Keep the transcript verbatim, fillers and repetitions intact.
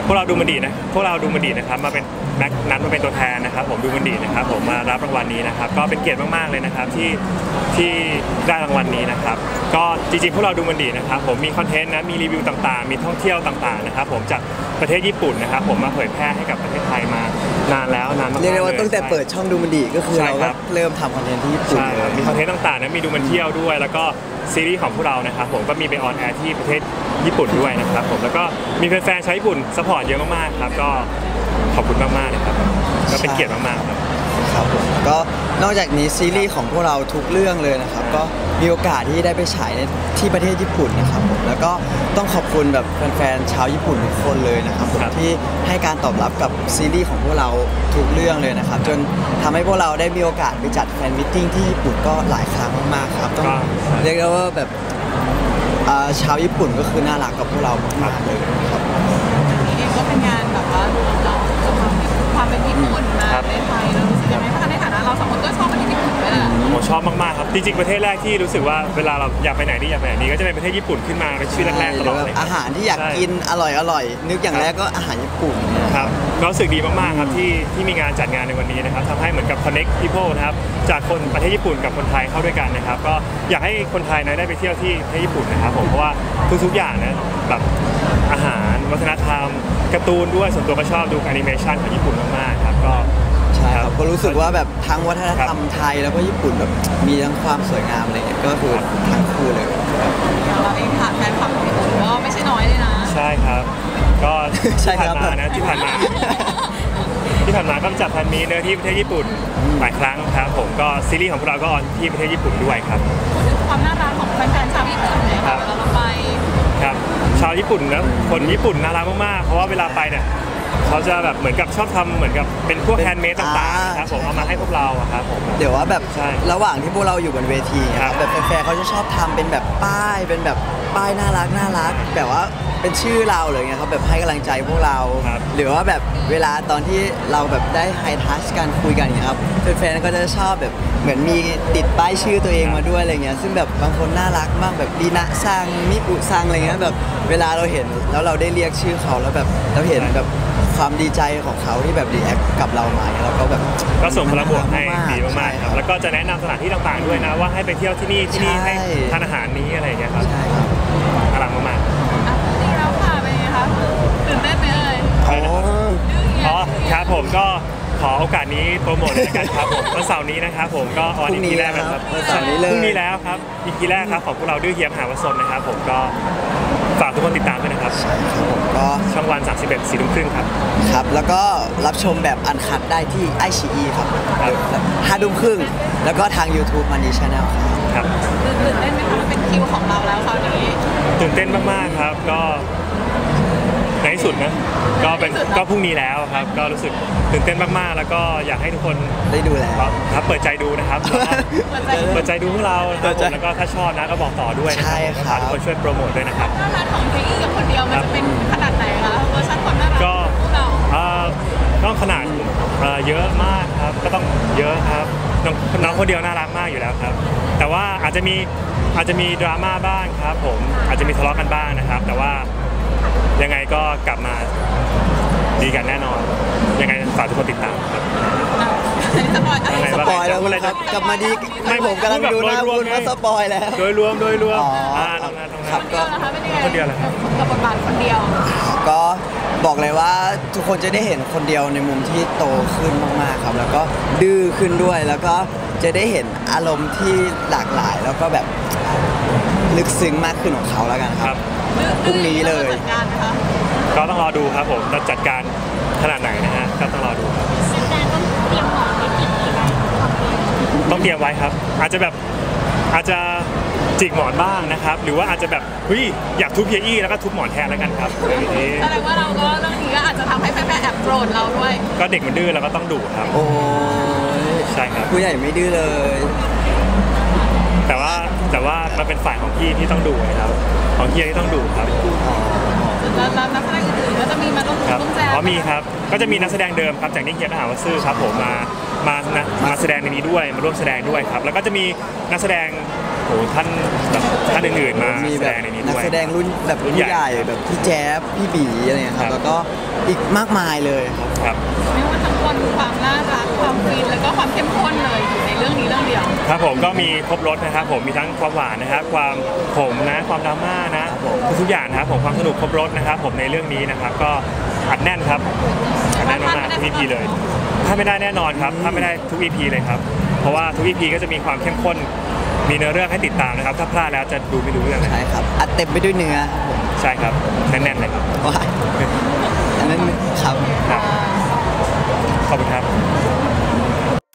พวกเราดูมันดีนะพวกเราดูมันดีนะครับมาเป็นแม็กนัดมาเป็นตัวแทนนะครับผมดูมันดีนะครับผมมารับรางวัลนี้นะครับก็เป็นเกียรติมากๆเลยนะครับที่ที่ได้รางวัลนี้นะครับก็จริงๆพวกเราดูมันดีนะครับผมมีคอนเทนต์นะมีรีวิวต่างๆมีท่องเที่ยวต่างๆนะครับผมจากประเทศญี่ปุ่นนะครับผมมาเผยแพร่ให้กับประเทศไทยมานานแล้วนานมากๆเลยเรียกได้ว่าตั้งแต่เปิดช่องดูมันดีก็คือเราก็เริ่มทำคอนเทนต์ที่ญี่ปุ่นเลยมีคอนเทนต์ต่างๆนะมีดูมันเที่ยวด้วยแล้วก็ซีรีส์ของพวกเรานะครับผมก็มีไปออนแอร์ที่ประเทศญี่ปุ่นด้วยนะครับผมแล้วก็มีแฟนๆชาวญี่ปุ่นซัพพอร์ตเยอะมากๆครับก็ขอบคุณมากๆนะครับก็เป็นเกียรติมากๆครับครับผมก็นอกจากนี้ซีรีส์ของพวกเราทุกเรื่องเลยนะครับก็มีโอกาสที่ได้ไปฉายในที่ประเทศญี่ปุ่นนะครับผมแล้วก็ต้องขอบคุณแบบแฟนๆชาวญี่ปุ่นทุกคนเลยนะครับผมที่ให้การตอบรับกับซีรีส์ของพวกเราทุกเรื่องเลยนะครับจนทำให้พวกเราได้มีโอกาสไปจัดแฟนมิทติ้งที่ญี่ปุ่นก็หลายครั้งมากๆครับต้องเรียกได้ว่าแบบชาวญี่ปุ่นก็คือน่ารักกับพวกเรามากๆเลยครับนี่เองก็เป็นงานแบบว่าเราความเป็นญี่ปุ่นมาในไทยเรารู้สึกยังไงคะในฐานะเราสองคนก็ชอบประเทศญี่ปุ่นด้วยแหละผมชอบมากๆครับจริงๆประเทศแรกที่รู้สึกว่าเวลาเราอยากไปไหนนี่อยากไปไหนนี่ก็จะเป็นประเทศญี่ปุ่นขึ้นมาเป็นชื่อแรกๆตลอดเลยอาหารที่อยากกินอร่อยอร่อยนึกอย่างแรกก็อาหารญี่ปุ่นครับก็รู้สึกดีมากๆครับที่ที่มีงานจัดงานในวันนี้นะครับทำให้เหมือนกับ connect people นะครับจากคนประเทศญี่ปุ่นกับคนไทยเข้าด้วยกันนะครับก็อยากให้คนไทยนะได้ไปเที่ยวที่ประเทศญี่ปุ่นนะครับผมเพราะว่าทุกๆอย่างนะแบบอาหารวัฒนธรรมการ์ตูนด้วยส่วนตัวก็ชอบดูแอนิเมชันของญี่ปุ่นมากๆครับก็ใช่ครับก็รู้สึกว่าแบบทั้งวัฒนธรรมไทยแล้วก็ญี่ปุ่นแบบมีทั้งความสวยงามอะไรเงี้ยก็คือทั้งคู่เลยเราเองผ่านแฟนคลับญี่ปุ่นก็ไม่ใช่น้อยเลยนะใช่ครับก็ที่ผ่านมานะที่ผ่านมาที่ผ่านมาก็จัดพันมีเนื้อที่ประเทศญี่ปุ่นหลายครั้งครับผมก็ซีรีส์ของพวกเราก็ออนที่ประเทศญี่ปุ่นด้วยครับความน่ารักของแฟนๆชาวญี่ปุ่นเลยค่ะเวลาเราไปครับชาวญี่ปุ่นนะคนญี่ปุ่นน่ารักมากๆเพราะว่าเวลาไปเนี่ยเขาจะแบบเหมือนกับชอบทำเหมือนกับเป็นพวกแฮนด์เมดต่างๆครับผมเอามาให้พวกเราครับผมเดี๋ยวว่าแบบระหว่างที่พวกเราอยู่บนเวทีครับแบบแฟนๆเขาจะชอบทำเป็นแบบป้ายเป็นแบบป้ายน่ารักน่ารักแบบว่าเป็นชื่อเราเลยไงครับแบบให้กำลังใจพวกเราหรือว่าแบบเวลาตอนที่เราแบบได้ไฮทัชกันคุยกันเนี่ยครับแฟนๆก็จะชอบแบบเหมือนมีติดป้ายชื่อตัวเองมาด้วยอะไรเงี้ยซึ่งแบบบางคนน่ารักมากแบบดีนะซังมิปุซังอะไรเงี้ยแบบเวลาเราเห็นแล้วเราได้เรียกชื่อเขาแล้วแบบเราเห็นแบบความดีใจของเขาที่แบบรีแอคกับเรามาเราก็แบบก็ส่งพลังบวกให้ดีมากๆครับแล้วก็จะแนะนำสถานที่ต่างๆด้วยนะว่าให้ไปเที่ยวที่นี่ที่นี่ให้ทานอาหารนี้อะไรอย่างเงี้ยครับน่ารักมากๆดีแล้วค่ะเป็นไงคะตื่นเต้นไหมเอ่ยอ๋อครับผมก็ขอโอกาสนี้โปรโมทเลยกันครับผมวันเสาร์นี้นะครับผมก็ออนอีพีแรกครับวันเสาร์นี้เลยพรุ่งนี้แล้วครับอีพีแรกครับของพวกเราดื้อเฮียมหาวสนนะครับผมก็ฝากทุกคนติดตามด้วยนะครับใช่ครับผมก็ช่องวันสามสิบเอ็ดสี่ทุ่มครึ่งครับครับแล้วก็รับชมแบบอันคัดได้ที่ไอชีอีครับห้าทุ่มครึ่งแล้วก็ทาง YouTube มันดีชาแนลครับตื่นเต้นไหมคะมันเป็นคิวของเราแล้วคราวนี้ตื่นเต้นมากๆครับก็ในที่สุดนะก็เป็นก็พรุ่งนี้แล้วครับก็รู้สึกตื่นเต้นมากๆแล้วก็อยากให้ทุกคนได้ดูแล้วครับเปิดใจดูนะครับเปิดใจดูพวกเราครับแล้วก็ถ้าชอบนะก็บอกต่อด้วยใช่ครับทุกคนช่วยโปรโมทด้วยนะครับน่ารักของเพลงกับคนเดียวมันจะเป็นขนาดไหนคะเวอร์ชันความน่ารักก็ต้องขนาดเยอะมากครับก็ต้องเยอะครับน้องคนเดียวน่ารักมากอยู่แล้วครับแต่ว่าอาจจะมีอาจจะมีดราม่าบ้างครับผมอาจจะมีทะเลาะกันบ้างนะครับแต่ว่ายังไงก็กลับมาดีกันแน่นอนยังไงฝากทุกคนติดตามครับสปอยสปอยแล้วครับกลับมาดีไม่ผมกำลังดูหน้าคุณว่าสปอยแล้วโดยรวมโดยรวมอ่าทำงานทำงานครับก็คนเดียวแหละครับกับบทบาทคนเดียวก็บอกเลยว่าทุกคนจะได้เห็นคนเดียวในมุมที่โตขึ้นมากๆครับแล้วก็ดื้อขึ้นด้วยแล้วก็จะได้เห็นอารมณ์ที่หลากหลายแล้วก็แบบลึกซึ้งมากขึ้นของเขาแล้วกันครับพรุ่งนี้เลยก็ต้องรอดูครับผมจะจัดการขนาดไหนนะฮะก็ต้องรอดูครับต้องเตรียมไว้ครับอาจจะแบบอาจจะจิกหมอนบ้างนะครับหรือว่าอาจจะแบบเฮ้ยอยากทุบเฮียอี้แล้วก็ทุบหมอนแทนแล้วกันครับแสดงว่าเราก็เรื่องนี้ก็อาจจะทำให้แฟนๆแอบโกรธเราด้วยก็เด็กมันดื้อเราก็ต้องดุครับโอ้ใช่ครับผู้ใหญ่ไม่ดื้อเลยแต่ว่าแต่ว่ามันเป็นฝ่ายของพี่ที่ต้องดุครับของเฮียที่ต้องดุครับแล้วนักแสดงอื่นๆก็จะมีมาร่วมร่วมแสดงอ๋อมีครับก็จะมีนักแสดงเดิมครับจากนิเคียนมหาวซื่อครับผมมามามาแสดงในนี้ด้วยมาร่วมแสดงด้วยครับแล้วก็จะมีนักแสดงโอ้ท่านแบบท่านอื่นๆมามีแสแบดบงในนี้นักด้วยแสดงรุ่นแบบรุ่นใหญ่ใหญ่แบบพี่แจ๊บพี่บีอะไรเงี้ยคครัรับบ แล้วก็อีกมากมายเลยครับครับไม่ว่าทั้งคนความน่ารักความฟินแล้วก็ความเข้มข้นเลยอยู่ในเรื่องนี้เรื่องเดียวครับผมก็มีครบรถนะครับผมมีทั้งความหวานนะครับความขมนะความดราม่านะทุกๆอย่างนะครับผมความสนุกครบรถนะครับผมในเรื่องนี้นะครับก็อัดแน่นครับอัดแน่นมากๆทุก อี พี เลยถ้าไม่ได้แน่นอนครับถ้าไม่ได้ทุก อี พี เลยครับเพราะว่าทุก อี พี ก็จะมีความเข้มข้นมีเนื้อเรื่องให้ติดตามนะครับถ้าพลาดแล้วจะดูไม่รู้เรื่องเลยใช่ครับอัดเต็มไปด้วยเนื้อครับผมใช่ครับแน่นๆเลยครับว้ายอันนั้นครับครับขอบคุณครับ